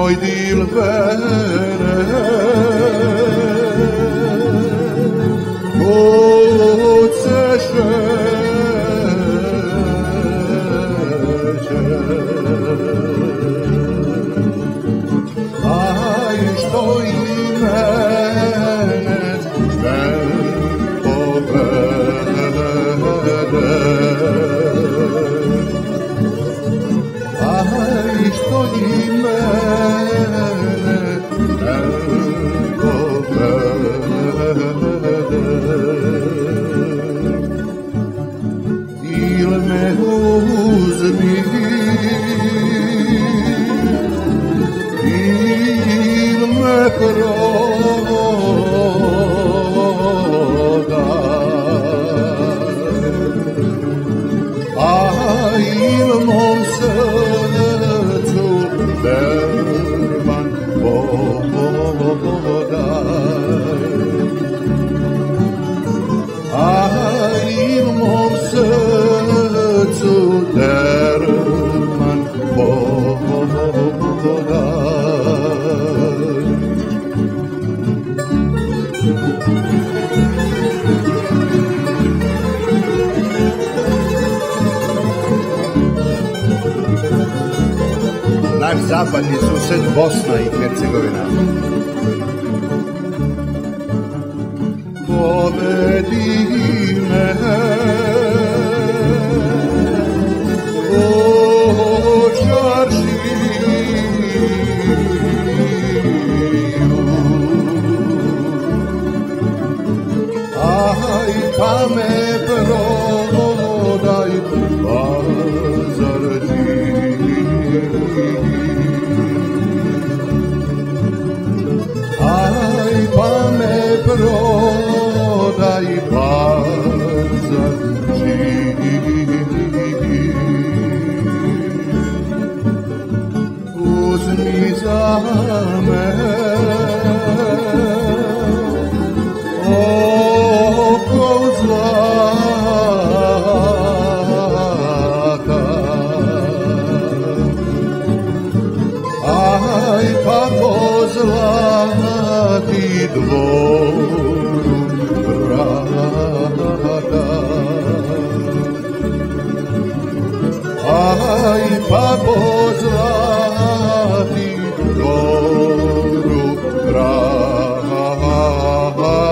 moj dilbere, kud se šeće, aj što i mene ne povede, aj što i mene ne povede. Il me uzmi, il me prodaj, a il mom srcu berban podaj, a il mom srcu berban podaj. Naš zapadni sused Bosna i Hercegovina. Povedi me, o čaršiju, aj pa me prodaj bazarđiju, aj pa me prodaj bazarđiju. Uzmi za me oko zlata, aj pa pozlati dvoru vrata, aj pa pozlati dvoru vrata.